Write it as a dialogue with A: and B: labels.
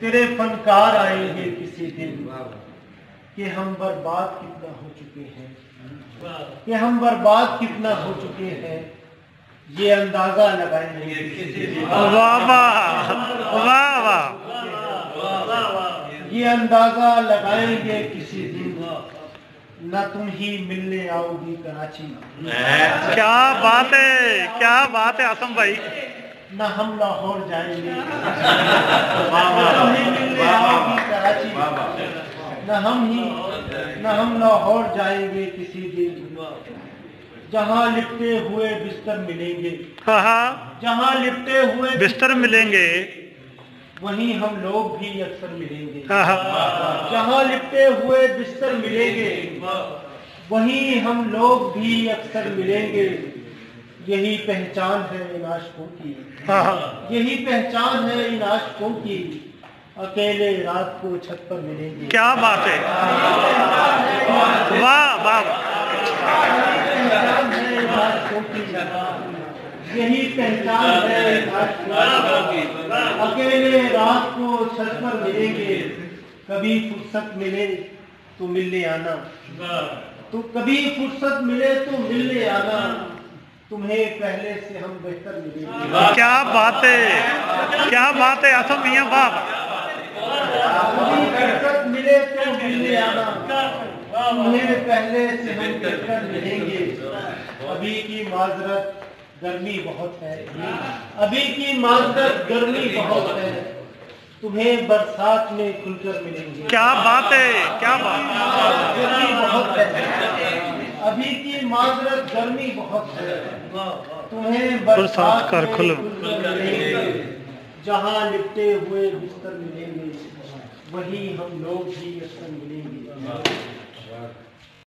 A: तेरे फनकार आएंगे किसी दिन कि हम बर्बाद कितना हो चुके हैं, कि हम बर्बाद कितना हो चुके हैं, ये अंदाजा लगाएंगे किसी दिन।
B: वाह वाह वाह वाह,
A: ये अंदाजा लगाएंगे किसी दिन, न तुम ही मिलने आओगी कराची,
B: क्या बात है, क्या बात है आसम भाई।
A: न हम लाहौर जाएंगे, न तुम ही मिलने आओगी कराची, न हम लाहौर जाएंगे किसी दिन, जहाँ लिपटे हुए बिस्तर मिलेंगे, जहाँ लिपटे हुए
B: बिस्तर मिलेंगे,
A: वहीं हम लोग भी अक्सर मिलेंगे। जहाँ लिपटे हुए बिस्तर मिलेंगे, वहीं हम लोग भी अक्सर मिलेंगे। यही पहचान है इन आशिकों की, यही पहचान है इन आशिकों की, अकेले रात को छत पर मिलेंगे।
B: क्या बात है, वाह वाह,
A: यही पहचान है इन आशिकों की, अकेले रात को छत पर मिलेंगे। कभी फुर्सत मिले तो मिलने आना, तो कभी फुर्सत मिले तो मिलने आना, तुम्हें पहले से हम बेहतर मिलेंगे।
B: क्या बात है, क्या बात है आसम मियां बाप।
A: कभी फुर्सत मिले तो मिलने आना, तुम्हें पहले से हम बेहतर मिलेंगे। अभी की माजरत गर्मी बहुत है, अभी की माजरत गर्मी बहुत है, तुम्हें बरसात में खुलकर मिलेंगे।
B: क्या बात है, क्या बात,
A: गर्मी बहुत है, अभी की माजरत गर्मी बहुत है, तुम्हें बरसात
B: कर
A: में
B: खुलो।
A: खुलकर मिलेंगे। जहाँ लिपटे हुए बिस्तर मिलेंगे, वहीं हम लोग भी अक्सर मिलेंगे।